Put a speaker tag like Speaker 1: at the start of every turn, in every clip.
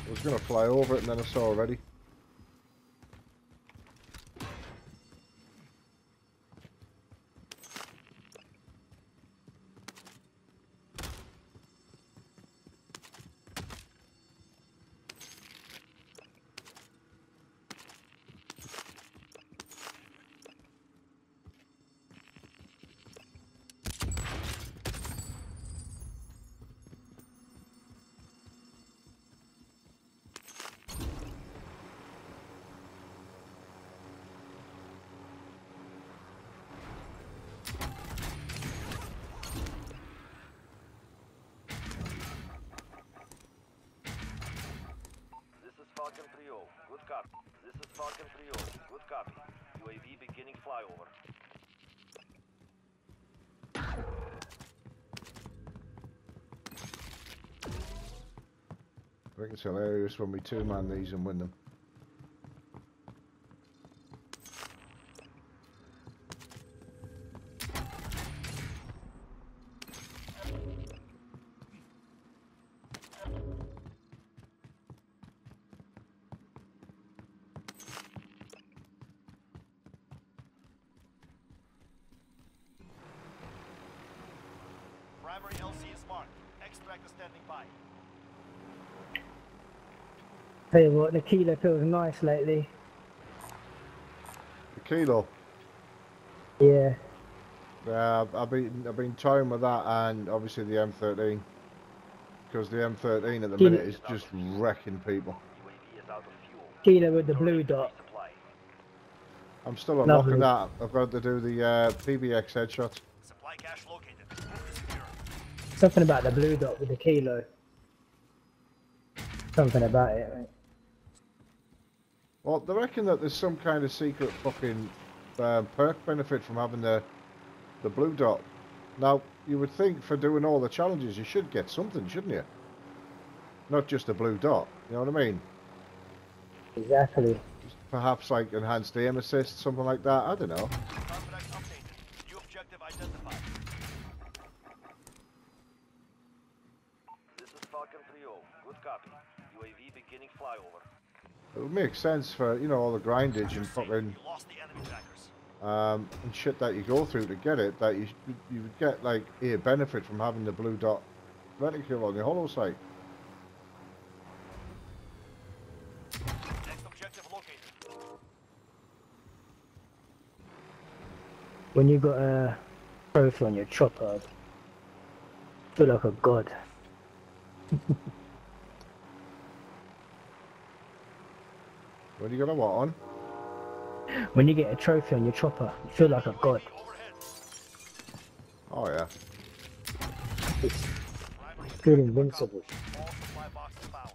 Speaker 1: I was going to fly over it and then I saw already.
Speaker 2: Falcon 3-0, good copy. This is Falcon 3-0, good copy. UAV beginning flyover.
Speaker 1: I think it's hilarious when we two-man these and win them.
Speaker 2: Primary LC is marked. Extractor standing by.
Speaker 3: Tell you what, the Kilo feels nice lately.
Speaker 1: The Kilo.
Speaker 3: Yeah.
Speaker 1: Yeah, I've been toying with that and obviously the M13. Because the M13 at the minute is just wrecking people.
Speaker 2: UAV is out of fuel.
Speaker 3: Kilo with the blue dot.
Speaker 2: Resupply.
Speaker 1: I'm still unlocking
Speaker 3: Lovely.
Speaker 1: that. I've got to do the PBX headshots.
Speaker 2: Supply cache located. Move to secure.
Speaker 3: Something about the blue dot with the Kilo. Something about it, right?
Speaker 1: Well, they reckon that there's some kind of secret fucking perk benefit from having the blue dot. Now, you would think for doing all the challenges you should get something, shouldn't you? Not just a blue dot, you know what I mean?
Speaker 3: Exactly.
Speaker 1: Perhaps like enhanced aim assist, something like that, I don't know.
Speaker 2: Contract updated. New objective identified. This is Falcon 3-0, good copy. UAV beginning flyover.
Speaker 1: It would make sense for, you know, all the grindage and fucking
Speaker 2: You lost the enemy trackers.
Speaker 1: and shit that you go through to get it, that you would get like a benefit from having the blue dot reticule on your holo sight.
Speaker 2: Next objective located.
Speaker 3: When you got a trophy on your chopper, I feel like a god.
Speaker 1: When you got a what on?
Speaker 3: When you get a trophy on your chopper, you feel like a god.
Speaker 2: Overhead.
Speaker 1: Oh yeah.
Speaker 3: It's
Speaker 2: Primary
Speaker 3: feel
Speaker 2: objective
Speaker 3: invincible.
Speaker 2: accomplished. All supply boxes found.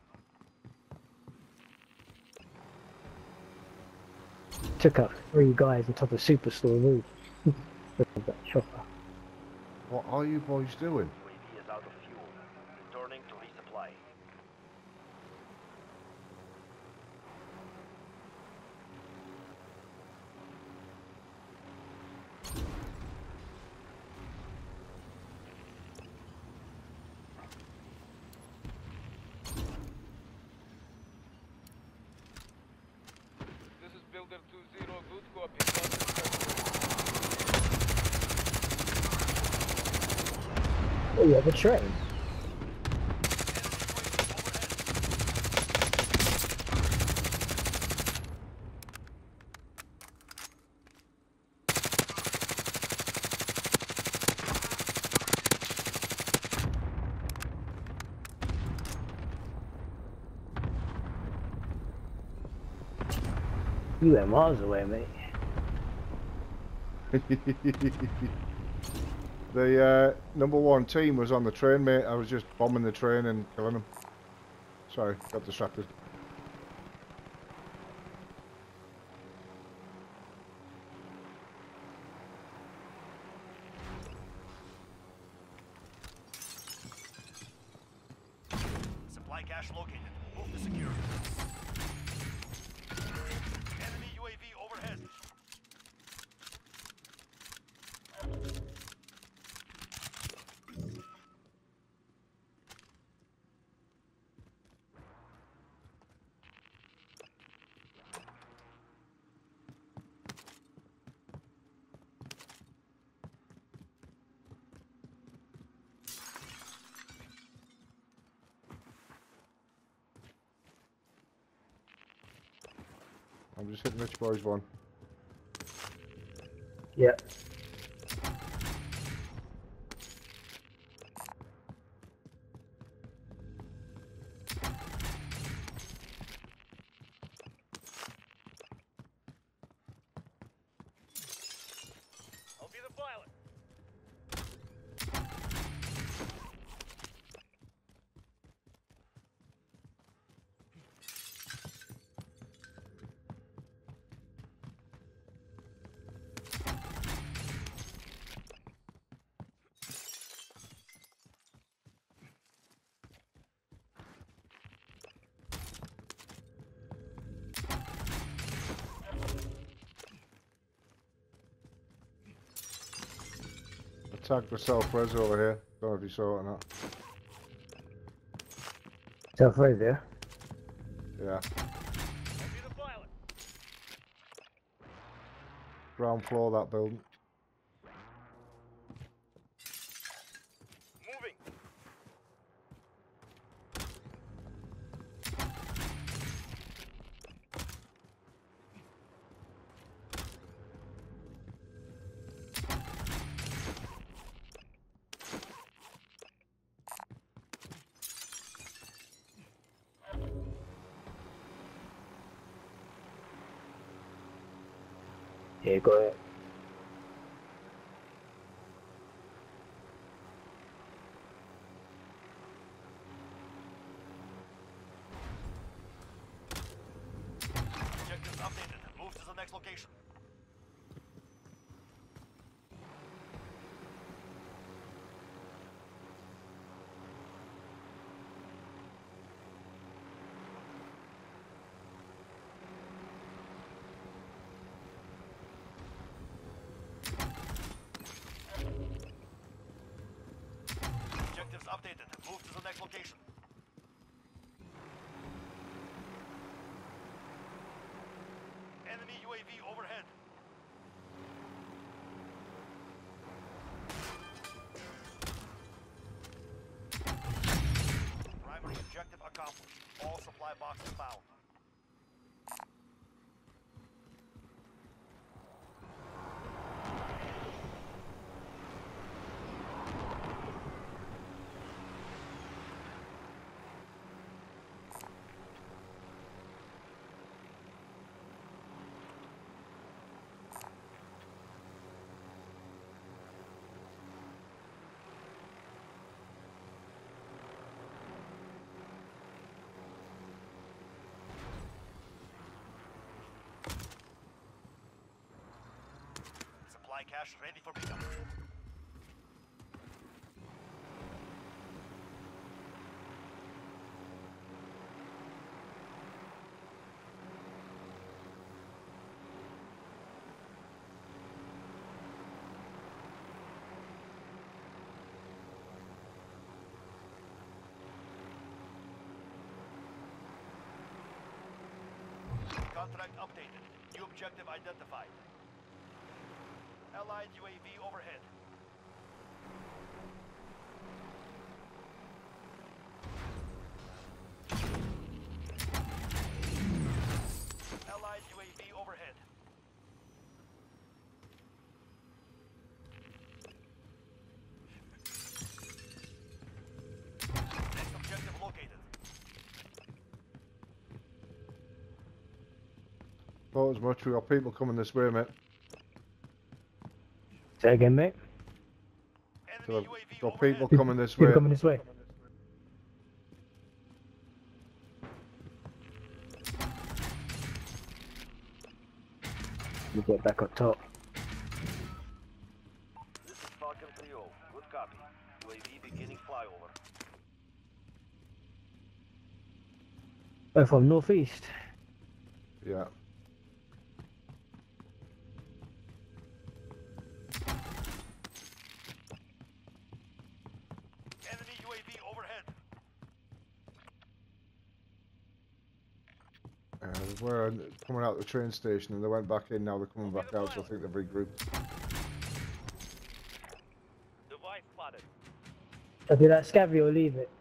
Speaker 3: Took out 3 guys on top of Superstore roof. With that chopper.
Speaker 1: What are you boys doing?
Speaker 2: UAV is out of fuel. Returning to resupply.
Speaker 4: This is Builder 2-0, good copy.
Speaker 3: Oh, you have a train. You went miles away, mate.
Speaker 1: The #1 team was on the train, mate. I was just bombing the train and killing them. Sorry, got distracted.
Speaker 2: Supply cache located. Move to secure. Enemy UAV overhead.
Speaker 1: I'm just hitting Rich Boys one.
Speaker 3: Yeah.
Speaker 2: I'll be the pilot.
Speaker 1: Tagged myself res over here. Don't know if you saw it or not.
Speaker 3: Self right there.
Speaker 1: Yeah.
Speaker 2: I'll be the pilot.
Speaker 1: Ground floor that building.
Speaker 2: Moving.
Speaker 3: Yeah, got it.
Speaker 2: Objectives updated. Move to the next location. Objectives updated. Move to the next location. Enemy UAV overhead. Primary objective accomplished. All supply boxes found. Supply cache ready for pickup. Contract updated. New objective identified. Allied UAV overhead. Allied UAV overhead. Next objective located.
Speaker 1: Thought as much. We got people coming this way, mate.
Speaker 3: Say again, mate.
Speaker 1: So
Speaker 2: Enemy
Speaker 1: we've
Speaker 2: UAV
Speaker 1: got
Speaker 2: overhead.
Speaker 1: people coming this
Speaker 3: People
Speaker 1: way.
Speaker 3: coming this way. We get back up top.
Speaker 2: This is Falcon 3-0. Good copy. UAV beginning flyover.
Speaker 3: Oh, from northeast.
Speaker 1: Yeah.
Speaker 2: Enemy UAV overhead.
Speaker 1: They were coming out the train station and they went back in. Now they're coming back out, so I think they've regrouped.
Speaker 2: Device spotted.
Speaker 3: So do that scabby or leave it.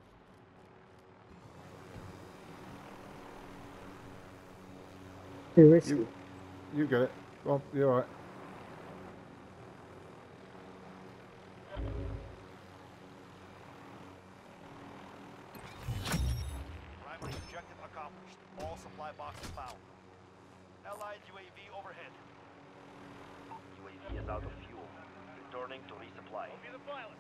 Speaker 3: Too risky.
Speaker 1: You get it. Go on, you're alright.
Speaker 2: Primary objective accomplished. All supply boxes found. Allied UAV overhead. UAV is out of fuel. Returning to resupply. Be the pilot.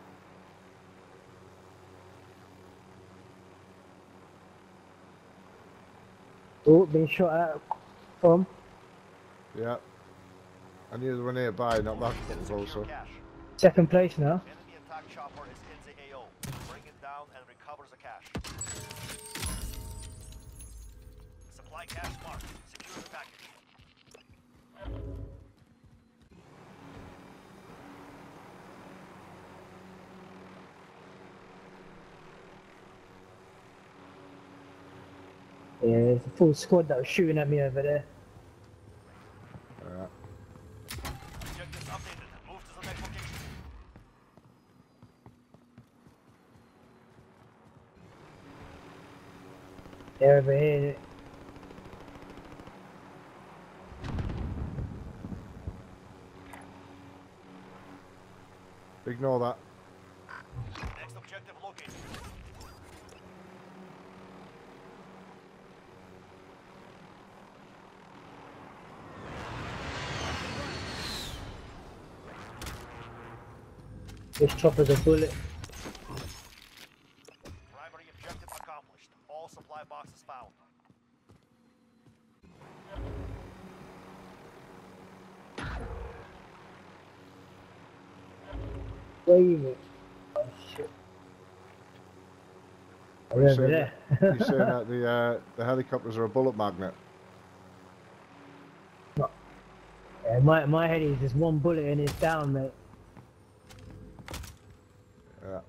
Speaker 3: Oh, been shot at from.
Speaker 1: Yeah. I knew they were nearby, not that closer.
Speaker 2: Cash.
Speaker 3: Second place now.
Speaker 2: Enemy attack chopper is in the AO. Bring it down and recover the cash. Supply cache marked. Secure the package.
Speaker 3: Yeah, there's a full squad that was shooting at me over there.
Speaker 1: Alright.
Speaker 2: Objectives updated. Move to the next location.
Speaker 3: They're over here.
Speaker 1: Ignore that.
Speaker 2: Next objective located.
Speaker 3: This chopper's a bullet.
Speaker 2: Primary objective accomplished. All supply boxes found.
Speaker 3: Where you at? Oh shit.
Speaker 1: What are
Speaker 3: They're
Speaker 1: you
Speaker 3: over
Speaker 1: saying?
Speaker 3: there.
Speaker 1: You're saying that the helicopters are a bullet magnet.
Speaker 3: Yeah, my head is just one bullet and it's down, mate.
Speaker 1: Yeah.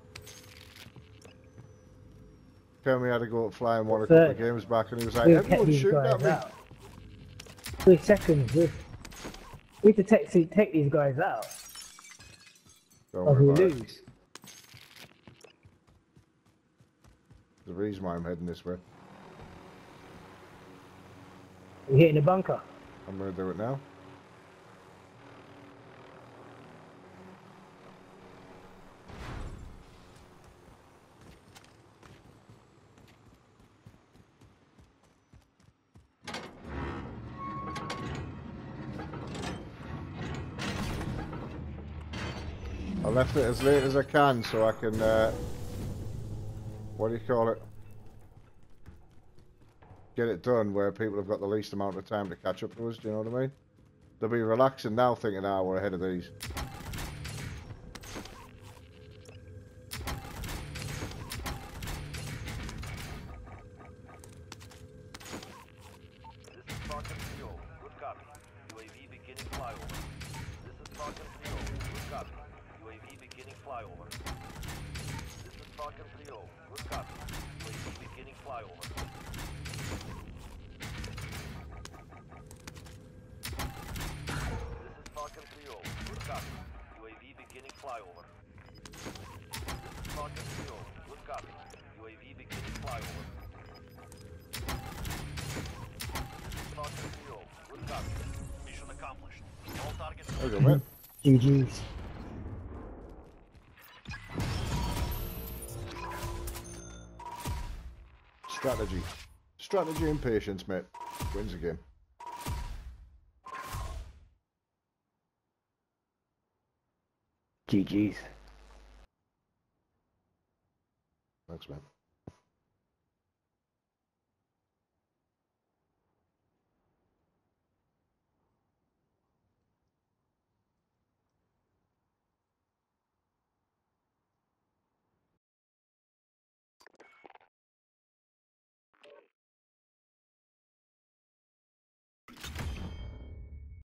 Speaker 1: Kermit had to go up flying one a couple of games back and he was like,
Speaker 3: We've kept
Speaker 1: everyone's
Speaker 3: these
Speaker 1: shooting at
Speaker 3: guys
Speaker 1: me.
Speaker 3: out. 3 seconds. We need to take these guys out.
Speaker 1: Don't
Speaker 3: Or
Speaker 1: worry
Speaker 3: we
Speaker 1: about it.
Speaker 3: lose.
Speaker 1: The reason why I'm heading this way.
Speaker 3: We're hitting the bunker.
Speaker 1: I'm going to do it now. I left it as late as I can so I can, what do you call it? Get it done where people have got the least amount of time to catch up to us, do you know what I mean? They'll be relaxing now thinking, ah, we're ahead of these.
Speaker 2: This is Falcon 3-0. Good copy. UAV beginning flyover. This is Falcon 3-0. Good copy. UAV beginning flyover. This is Falcon 3-0. Good copy. UAV beginning flyover. This is Falcon 3-0. Good copy. UAV beginning flyover. This is Falcon 3-0. Good copy. UAV beginning flyover. Falcon 3-0. Good copy. Mission accomplished. All targets.
Speaker 1: There you go, mate.
Speaker 3: GG's.
Speaker 1: Strategy. Strategy and patience, mate. Wins the game.
Speaker 3: GG's.
Speaker 1: Thanks, man.